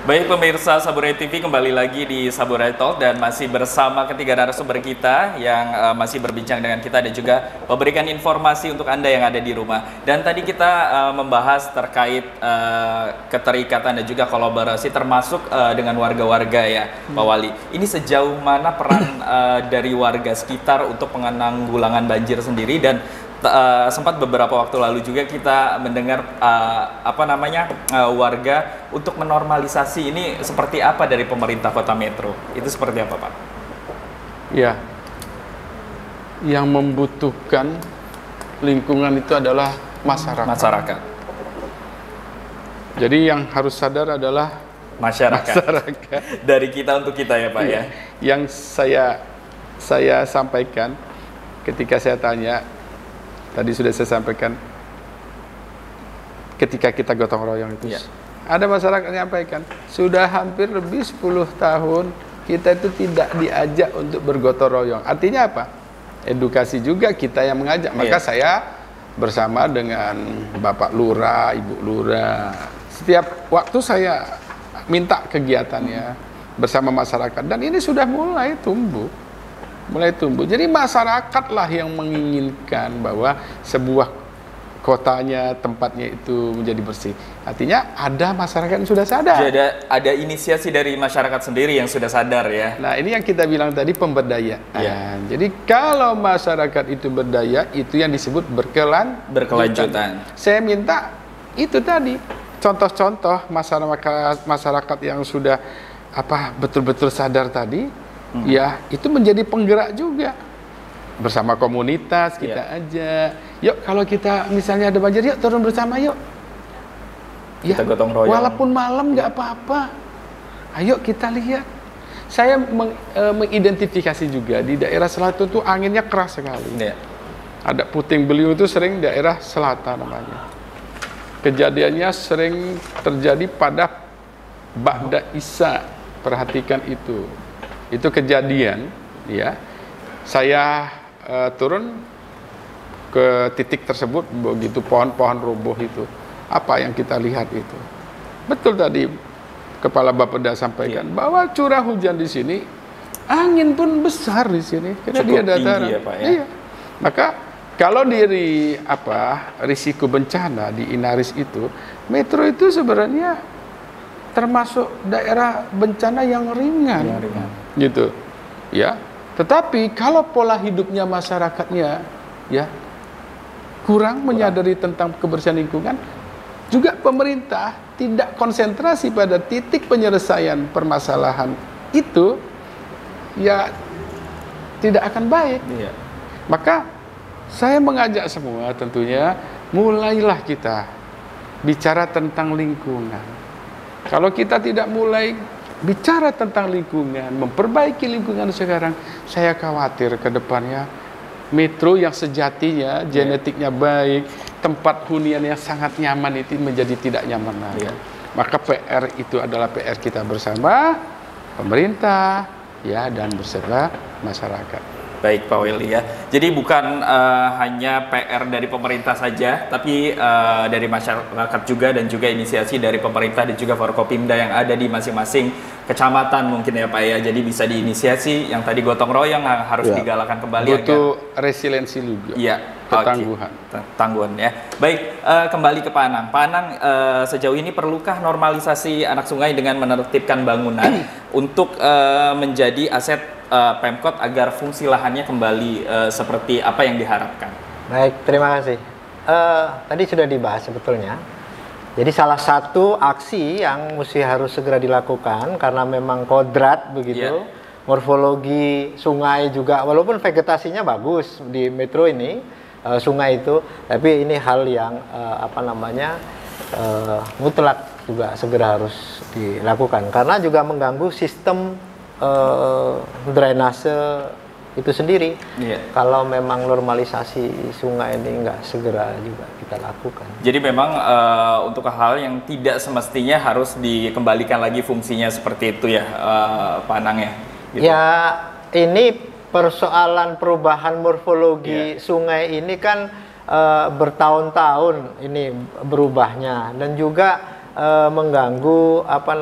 Baik pemirsa Saburai TV, kembali lagi di Saburai Talk dan masih bersama ketiga narasumber kita yang masih berbincang dengan kita dan juga memberikan informasi untuk Anda yang ada di rumah. Dan tadi kita membahas terkait keterikatan dan juga kolaborasi termasuk dengan warga-warga ya, Pak Wali. Ini sejauh mana peran dari warga sekitar untuk penanggulangan banjir sendiri, dan sempat beberapa waktu lalu juga kita mendengar warga untuk menormalisasi ini seperti apa dari pemerintah Kota Metro. Itu seperti apa, Pak? Ya, yang membutuhkan lingkungan itu adalah masyarakat. Jadi yang harus sadar adalah masyarakat. Dari kita untuk kita ya, Pak ya. Yang saya sampaikan ketika saya tanya, tadi sudah saya sampaikan, ketika kita gotong royong itu, ada masyarakat yang menyampaikan, sudah hampir lebih 10 tahun kita itu tidak diajak untuk bergotong royong. Artinya apa? Edukasi juga kita yang mengajak. Maka saya bersama dengan Bapak Lurah, Ibu Lurah, setiap waktu saya minta kegiatannya bersama masyarakat, dan ini sudah mulai tumbuh. Jadi masyarakatlah yang menginginkan bahwa sebuah kotanya, tempatnya itu menjadi bersih. Artinya ada masyarakat yang sudah sadar. Jadi ada inisiasi dari masyarakat sendiri yang sudah sadar ya. Nah, ini yang kita bilang tadi, pemberdayaan. Jadi kalau masyarakat itu berdaya, itu yang disebut berkelanjutan. Saya minta itu tadi contoh-contoh masyarakat yang sudah betul-betul sadar tadi. Ya, itu menjadi penggerak juga. Bersama komunitas kita aja. Yuk, kalau kita misalnya ada banjir, yuk turun bersama yuk. Ya, kita gotong royong. Walaupun malam nggak apa-apa. Ayo kita lihat. Saya mengidentifikasi juga di daerah selatan itu anginnya keras sekali. Ada Puting Beliung itu sering daerah selatan namanya. Kejadiannya sering terjadi pada ba'da Isya. Perhatikan itu. Itu kejadian, ya. Saya turun ke titik tersebut, begitu pohon-pohon roboh itu. Apa yang kita lihat itu? Betul tadi Kepala Bapeda sampaikan bahwa curah hujan di sini, angin pun besar di sini karena dia dataran. Ya, Pak, ya? Iya. Maka kalau risiko bencana di Inaris itu, Metro itu sebenarnya termasuk daerah bencana yang ringan. Gitu, ya. Tetapi kalau pola hidupnya masyarakatnya, ya, kurang menyadari tentang kebersihan lingkungan, juga pemerintah tidak konsentrasi pada titik penyelesaian permasalahan itu, ya, tidak akan baik. Maka saya mengajak semua, tentunya mulailah kita bicara tentang lingkungan. Kalau kita tidak mulai bicara tentang lingkungan, memperbaiki lingkungan sekarang, saya khawatir ke depannya Metro yang sejatinya genetiknya baik, tempat hunian yang sangat nyaman itu menjadi tidak nyaman lagi. Maka PR itu adalah PR kita bersama, pemerintah, ya, dan beserta masyarakat. Baik Pak Willy ya. Jadi bukan hanya PR dari pemerintah saja, tapi dari masyarakat juga, dan juga inisiasi dari pemerintah dan juga Forkopimda yang ada di masing-masing kecamatan mungkin ya Pak ya. Jadi bisa diinisiasi yang tadi gotong royong harus digalakan kembali. Butuh resiliensi juga. Iya. Ketangguhan. Tangguhan ya. Baik, kembali ke Pak Anang. Pak Anang, sejauh ini perlukah normalisasi anak sungai dengan menertibkan bangunan untuk menjadi aset Pemkot agar fungsi lahannya kembali seperti apa yang diharapkan? Baik, terima kasih. Tadi sudah dibahas sebetulnya. Jadi salah satu aksi yang harus segera dilakukan karena memang kodrat begitu, morfologi sungai juga, walaupun vegetasinya bagus di Metro ini, sungai itu, tapi ini hal yang mutlak juga segera harus dilakukan karena juga mengganggu sistem drainase itu sendiri. Kalau memang normalisasi sungai ini nggak segera juga kita lakukan. Jadi memang untuk hal yang tidak semestinya harus dikembalikan lagi fungsinya seperti itu ya, Pak Anang ya? Gitu. Ya, ini persoalan perubahan morfologi sungai ini kan bertahun-tahun ini berubahnya, dan juga mengganggu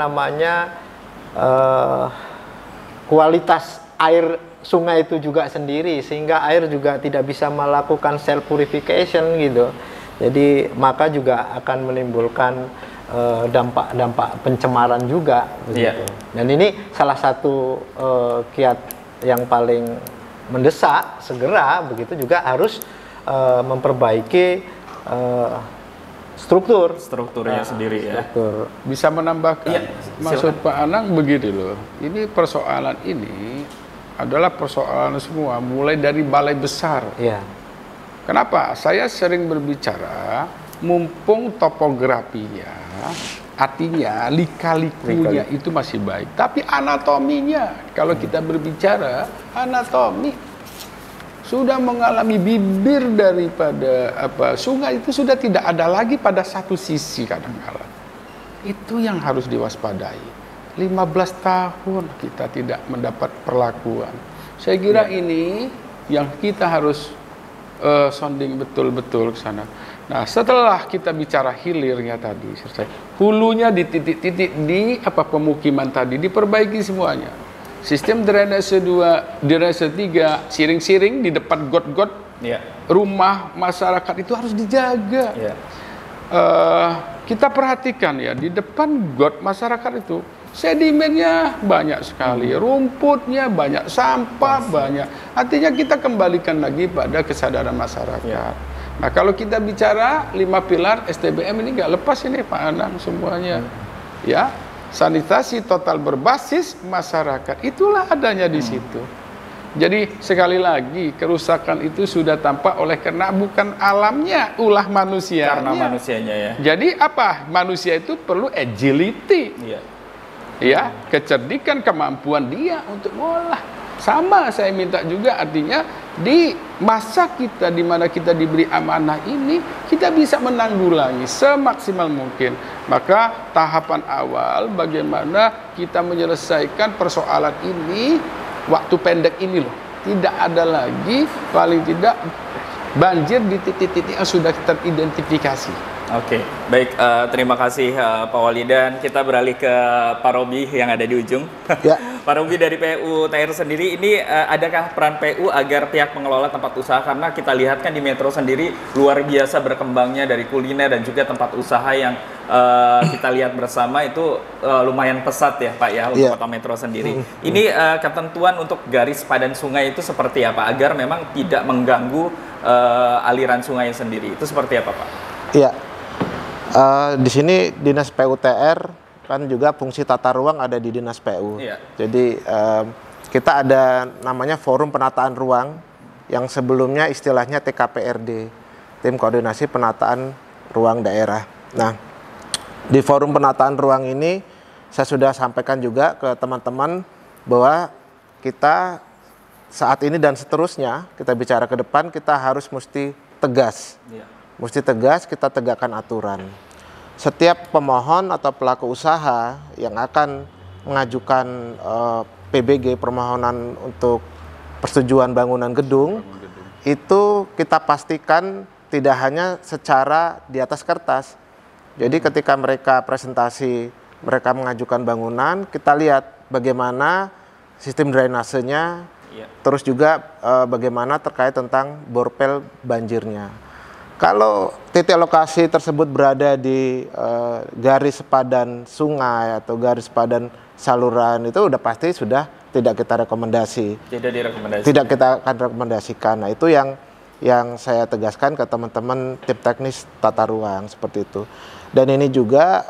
kualitas air sungai itu juga sendiri, sehingga air juga tidak bisa melakukan self purification gitu. Jadi maka juga akan menimbulkan dampak-dampak pencemaran juga begitu. Dan ini salah satu kiat yang paling mendesak segera begitu, juga harus memperbaiki strukturnya sendiri ya. Bisa menambahkan, maksud Pak Anang begini loh. Ini persoalan ini adalah persoalan semua, mulai dari balai besar. Iya. Kenapa? Saya sering berbicara, mumpung topografinya, artinya lika-likunya itu masih baik. Tapi anatominya, kalau kita berbicara anatomi, sudah mengalami bibir daripada sungai itu sudah tidak ada lagi pada satu sisi kadang-kala. Itu yang harus diwaspadai. 15 tahun kita tidak mendapat perlakuan. Saya kira ini yang kita harus sounding betul-betul ke sana. Nah, setelah kita bicara hilirnya tadi selesai, hulunya di titik-titik di pemukiman tadi diperbaiki semuanya. Sistem drainase 2, drainase 3, siring-siring di depan got-got rumah masyarakat itu harus dijaga. Kita perhatikan ya, di depan got masyarakat itu sedimennya banyak sekali, rumputnya banyak, sampah banyak. Artinya kita kembalikan lagi pada kesadaran masyarakat. Nah, kalau kita bicara 5 pilar STBM ini nggak lepas ini Pak Anang semuanya. Ya, sanitasi total berbasis masyarakat, itulah adanya di situ. Jadi sekali lagi kerusakan itu sudah tampak oleh karena bukan alamnya, ulah manusianya. Karena manusianya ya. Jadi apa? Manusia itu perlu agility. Ya, kecerdikan, kemampuan dia untuk ngolah. Sama saya minta juga, artinya di masa kita di mana kita diberi amanah ini, kita bisa menanggulangi semaksimal mungkin. Maka tahapan awal bagaimana kita menyelesaikan persoalan ini waktu pendek ini loh. Tidak ada lagi paling tidak banjir di titik-titik yang sudah teridentifikasi. Oke, baik. Terima kasih Pak Wali, dan kita beralih ke Pak Robi yang ada di ujung. Pak Robi dari PU TR sendiri, ini adakah peran PU agar pihak pengelola tempat usaha, karena kita lihat kan di Metro sendiri luar biasa berkembangnya dari kuliner dan juga tempat usaha yang kita lihat bersama itu lumayan pesat ya Pak ya untuk Kota Metro sendiri. Ini ketentuan untuk garis padan sungai itu seperti apa agar memang tidak mengganggu aliran sungai sendiri, itu seperti apa Pak? Iya. Di sini Dinas PUTR kan juga fungsi tata ruang ada di Dinas PU. Jadi kita ada namanya Forum Penataan Ruang yang sebelumnya istilahnya TKPRD, Tim Koordinasi Penataan Ruang Daerah. Nah, di Forum Penataan Ruang ini saya sudah sampaikan juga ke teman-teman bahwa kita saat ini dan seterusnya kita bicara ke depan, kita harus mesti tegas. Mesti tegas, kita tegakkan aturan. Setiap pemohon atau pelaku usaha yang akan mengajukan PBG, permohonan untuk persetujuan bangunan gedung, itu kita pastikan tidak hanya secara di atas kertas. Jadi ketika mereka presentasi, mereka mengajukan bangunan, kita lihat bagaimana sistem drainasenya, terus juga bagaimana terkait tentang borpel banjirnya. Kalau titik lokasi tersebut berada di garis padan sungai atau garis padan saluran, itu udah pasti sudah tidak kita rekomendasi. Tidak kita akan rekomendasikan. Nah, itu yang saya tegaskan ke teman-teman tim teknis tata ruang seperti itu. Dan ini juga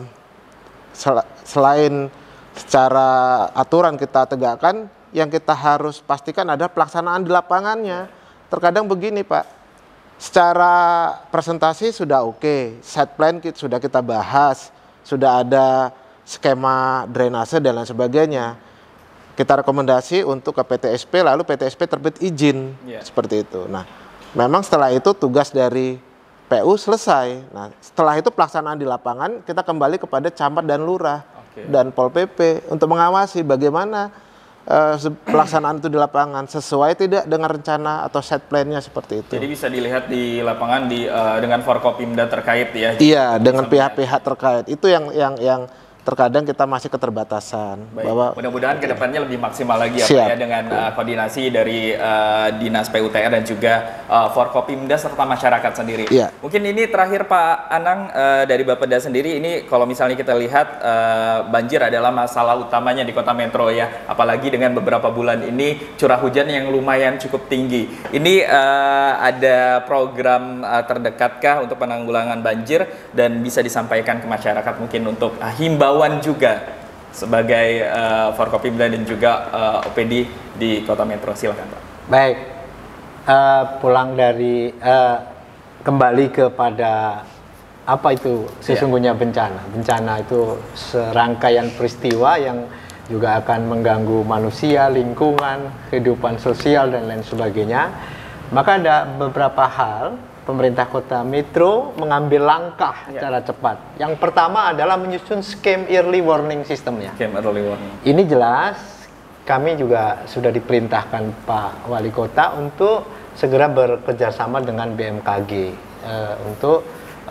selain secara aturan kita tegakkan, yang kita harus pastikan ada pelaksanaan di lapangannya. Terkadang begini Pak, secara presentasi sudah oke, site plan sudah kita bahas, sudah ada skema drainase dan lain sebagainya. Kita rekomendasi untuk ke PTSP, lalu PTSP terbit izin, seperti itu. Nah, memang setelah itu tugas dari PU selesai. Nah, setelah itu pelaksanaan di lapangan, kita kembali kepada camat dan lurah dan Pol PP untuk mengawasi bagaimana pelaksanaan itu di lapangan sesuai tidak dengan rencana atau set plan-nya seperti itu. Jadi bisa dilihat di lapangan dengan Forkopimda terkait ya. Iya, dengan pihak-pihak terkait. Itu yang terkadang kita masih keterbatasan. Baik. Bahwa Mudah-mudahan kedepannya lebih maksimal lagi Siap. ya dengan koordinasi dari Dinas PUTR dan juga Forkopimda serta masyarakat sendiri. Iya. Mungkin ini terakhir Pak Anang, dari Bapeda sendiri, ini kalau misalnya kita lihat banjir adalah masalah utamanya di Kota Metro ya, apalagi dengan beberapa bulan ini curah hujan yang lumayan cukup tinggi. Ini ada program terdekatkah untuk penanggulangan banjir dan bisa disampaikan ke masyarakat mungkin untuk himbauan juga sebagai Forkopimda dan juga OPD di Kota Metro. Silakan Pak. baik, pulang dari kembali kepada apa itu sesungguhnya bencana. Bencana itu serangkaian peristiwa yang juga akan mengganggu manusia, lingkungan, kehidupan sosial dan lain sebagainya. Maka ada beberapa hal pemerintah Kota Metro mengambil langkah secara cepat. Yang pertama adalah menyusun skema early warning systemnya. Skema early warning. Ini jelas kami juga sudah diperintahkan Pak Wali Kota untuk segera bekerjasama dengan BMKG untuk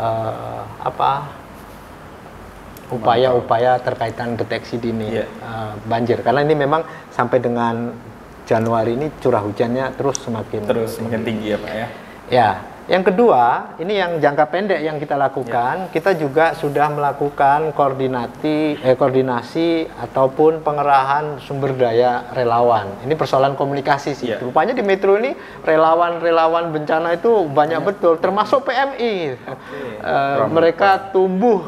upaya-upaya terkaitan deteksi dini banjir. Karena ini memang sampai dengan Januari ini curah hujannya terus semakin tinggi ya Pak ya. Ya, yang kedua, ini yang jangka pendek yang kita lakukan, kita juga sudah melakukan koordinasi ataupun pengerahan sumber daya relawan. Ini persoalan komunikasi sih. Rupanya di Metro ini relawan-relawan bencana itu banyak betul, termasuk PMI. Mereka tumbuh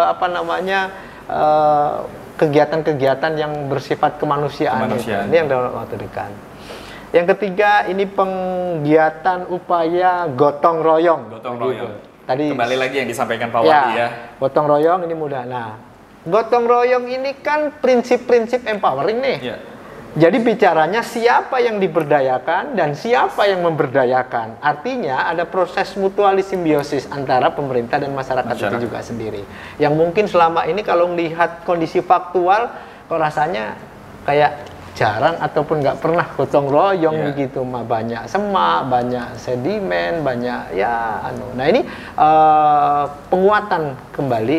kegiatan-kegiatan yang bersifat kemanusiaan. Ini yang dalam waktu dekat. Yang ketiga, ini penggiatan upaya gotong royong. Gotong royong. Tadi kembali lagi yang disampaikan Pak Wali ya. Gotong royong ini mudah. Nah, gotong royong ini kan prinsip-prinsip empowering nih. Ya. Jadi bicaranya siapa yang diberdayakan dan siapa yang memberdayakan. Artinya ada proses mutualis simbiosis antara pemerintah dan masyarakat itu juga sendiri. Yang mungkin selama ini kalau melihat kondisi faktual, kok rasanya kayak jarang ataupun nggak pernah gotong royong begitu, mah banyak semak, banyak sedimen, banyak Nah ini penguatan kembali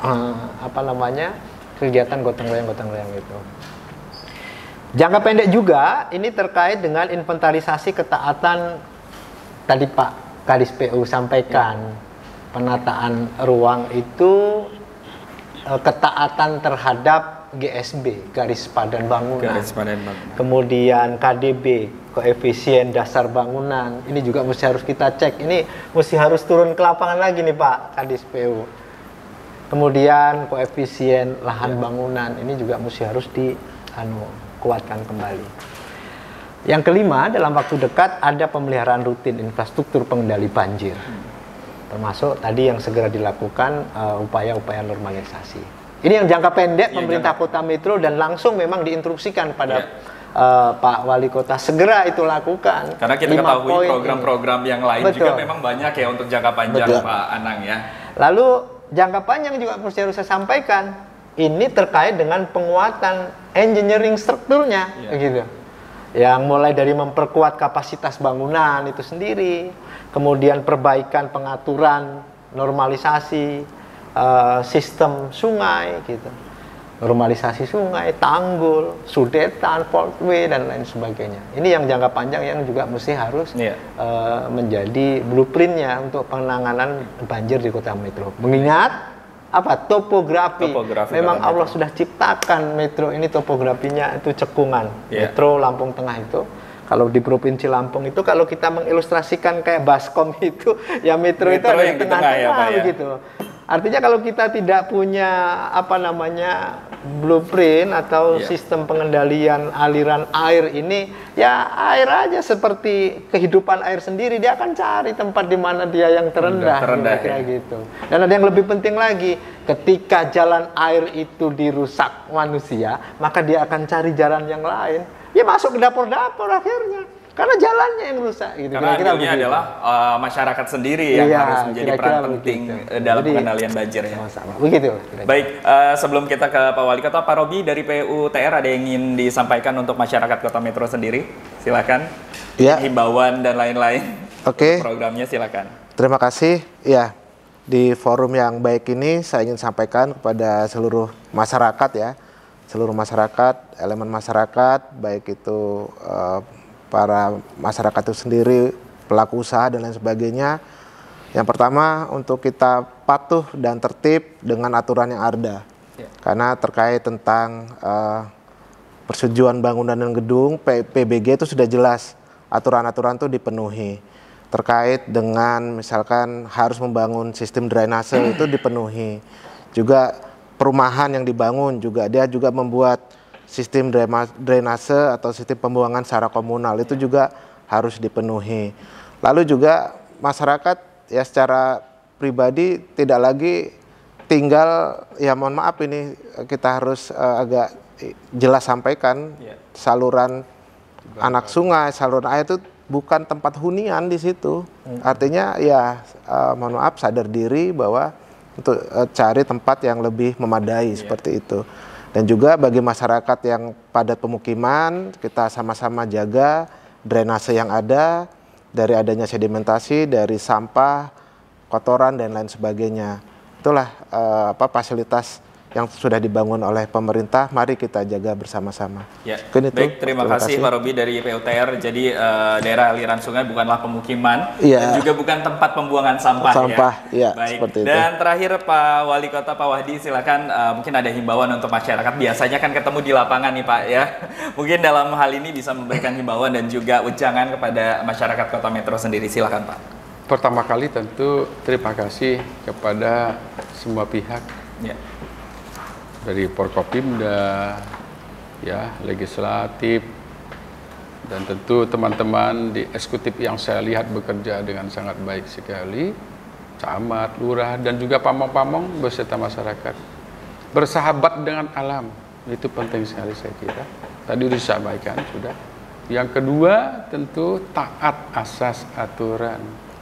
kegiatan gotong royong itu. Jangka pendek juga ini terkait dengan inventarisasi ketaatan tadi Pak Kadis PU sampaikan, penataan ruang itu ketaatan terhadap GSB, garis padan bangunan. Kemudian KDB, koefisien dasar bangunan. Ini juga harus kita cek. Ini mesti harus turun ke lapangan lagi nih Pak Kadis PU. Kemudian koefisien lahan bangunan. Ini juga harus dikuatkan kembali. Yang kelima, dalam waktu dekat ada pemeliharaan rutin infrastruktur pengendali banjir. Termasuk tadi yang segera dilakukan upaya-upaya normalisasi. Ini yang jangka pendek pemerintah Kota Metro dan langsung memang diinstruksikan pada Pak Wali Kota segera itu lakukan. Karena kita ketahui program-program yang lain juga memang banyak ya untuk jangka panjang Pak Anang ya. Lalu jangka panjang juga harus saya sampaikan. Ini terkait dengan penguatan engineering strukturnya, gitu. Yang mulai dari memperkuat kapasitas bangunan itu sendiri, kemudian perbaikan pengaturan, normalisasi sistem sungai gitu, normalisasi sungai, tanggul, sudetan, faultway dan lain sebagainya. Ini yang jangka panjang yang juga harus menjadi blueprintnya untuk penanganan banjir di Kota Metro. Mengingat topografi memang Allah sudah ciptakan Metro ini, topografinya itu cekungan. Metro Lampung Tengah itu, kalau di Provinsi Lampung itu, kalau kita mengilustrasikan kayak baskom itu, ya Metro itu ada di tengah-tengah begitu. Artinya kalau kita tidak punya blueprint atau sistem pengendalian aliran air ini, ya air aja seperti kehidupan air sendiri, dia akan cari tempat di mana dia yang terendah gitu. Dan ada yang lebih penting lagi, ketika jalan air itu dirusak manusia, maka dia akan cari jalan yang lain. Ya masuk ke dapur-dapur akhirnya. Karena jalannya yang rusak gitu. Karena akhirnya adalah masyarakat sendiri yang harus menjadi peran penting dalam pengendalian banjir ya. Sama-sama. Begitu. Baik, sebelum kita ke Pak Wali Kota, Pak Robi dari PUTR ada yang ingin disampaikan untuk masyarakat Kota Metro sendiri? Silakan. Ya. Himbauan dan lain-lain. Oke. Programnya silakan. Terima kasih. Ya, di forum yang baik ini saya ingin sampaikan kepada seluruh masyarakat ya, seluruh masyarakat, elemen masyarakat, baik itu para masyarakat itu sendiri, pelaku usaha dan lain sebagainya. Yang pertama, untuk kita patuh dan tertib dengan aturan yang ada. Ya. Karena terkait tentang persetujuan bangunan dan gedung, PBG itu sudah jelas aturan-aturan itu dipenuhi. Terkait dengan misalkan harus membangun sistem drainase itu dipenuhi. Juga perumahan yang dibangun juga dia juga membuat sistem drainase atau sistem pembuangan secara komunal itu juga harus dipenuhi. Lalu juga masyarakat ya secara pribadi tidak lagi tinggal, ya mohon maaf ini kita harus agak jelas sampaikan, saluran anak sungai, saluran air itu bukan tempat hunian di situ. Artinya ya mohon maaf sadar diri bahwa untuk cari tempat yang lebih memadai seperti itu. Dan juga bagi masyarakat yang padat pemukiman, kita sama-sama jaga drainase yang ada, dari adanya sedimentasi, dari sampah, kotoran, dan lain sebagainya. Itulah fasilitas yang sudah dibangun oleh pemerintah, mari kita jaga bersama-sama. Ya. Baik, terima kasih Pak Robi dari PUTR. Jadi daerah aliran sungai bukanlah pemukiman, dan juga bukan tempat pembuangan sampah. Ya, baik. Seperti itu. Dan terakhir Pak Wali Kota, Pak Wahdi, silakan mungkin ada himbauan untuk masyarakat. Biasanya kan ketemu di lapangan nih Pak ya. Mungkin dalam hal ini bisa memberikan himbauan dan juga ujangan kepada masyarakat Kota Metro sendiri. Silakan Pak. Pertama kali tentu terima kasih kepada semua pihak. Ya. Dari Forkopimda, ya, legislatif, dan tentu teman-teman di eksekutif yang saya lihat bekerja dengan sangat baik sekali, camat, lurah, dan juga pamong-pamong beserta masyarakat. Bersahabat dengan alam, itu penting sekali saya kira. Tadi sudah disampaikan, sudah. Yang kedua, tentu taat asas aturan,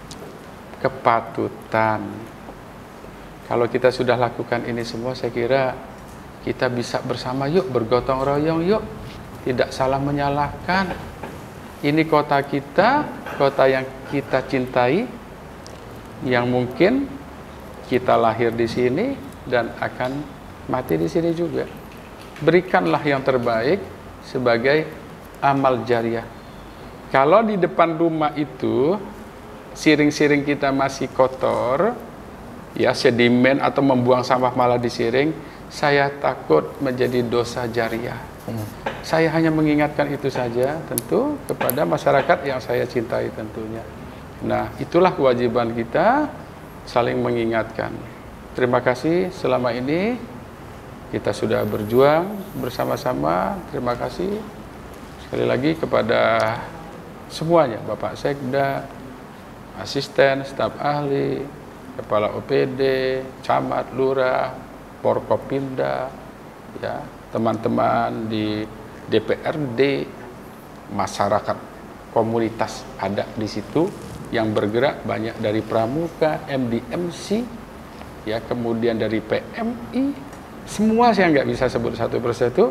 kepatutan. Kalau kita sudah lakukan ini semua, saya kira kita bisa bersama yuk, bergotong royong yuk, tidak salah menyalahkan. Ini kota kita, kota yang kita cintai, yang mungkin kita lahir di sini dan akan mati di sini juga. Berikanlah yang terbaik sebagai amal jariah. Kalau di depan rumah itu siring-siring kita masih kotor, ya sedimen atau membuang sampah malah di siring, saya takut menjadi dosa jariah. Saya hanya mengingatkan itu saja tentu kepada masyarakat yang saya cintai tentunya. Nah, itulah kewajiban kita, saling mengingatkan. Terima kasih selama ini kita sudah berjuang bersama-sama. Terima kasih sekali lagi kepada semuanya, Bapak Sekda, asisten, staf ahli, kepala OPD, camat, lurah, Forkopimda, ya, teman-teman di DPRD, masyarakat komunitas ada di situ yang bergerak banyak dari Pramuka, MDMC, ya, kemudian dari PMI, semua saya nggak bisa sebut satu persatu.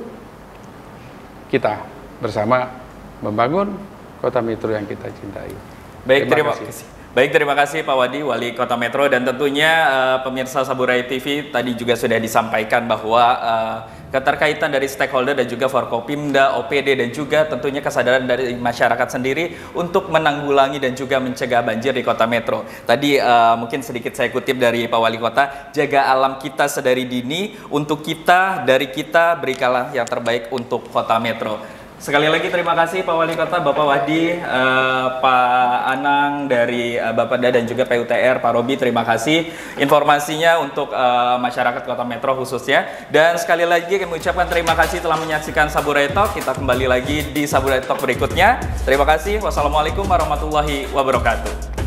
Kita bersama membangun Kota Metro yang kita cintai. Baik, terima kasih. Baik, terima kasih Pak Wadi, Wali Kota Metro, dan tentunya pemirsa Saburai TV tadi juga sudah disampaikan bahwa keterkaitan dari stakeholder dan juga Forkopimda, OPD, dan juga tentunya kesadaran dari masyarakat sendiri untuk menanggulangi dan juga mencegah banjir di Kota Metro. Tadi mungkin sedikit saya kutip dari Pak Wali Kota, jaga alam kita sedari dini, untuk kita, dari kita, berikanlah yang terbaik untuk Kota Metro. Sekali lagi terima kasih Pak Wali Kota, Bapak Wahdi, Pak Anang dari Bapeda dan juga PUTR, Pak Robi, terima kasih informasinya untuk masyarakat Kota Metro khususnya. Dan sekali lagi kami ucapkan terima kasih telah menyaksikan Saburai Talk. Kita kembali lagi di Saburai Talk berikutnya. Terima kasih. Wassalamualaikum warahmatullahi wabarakatuh.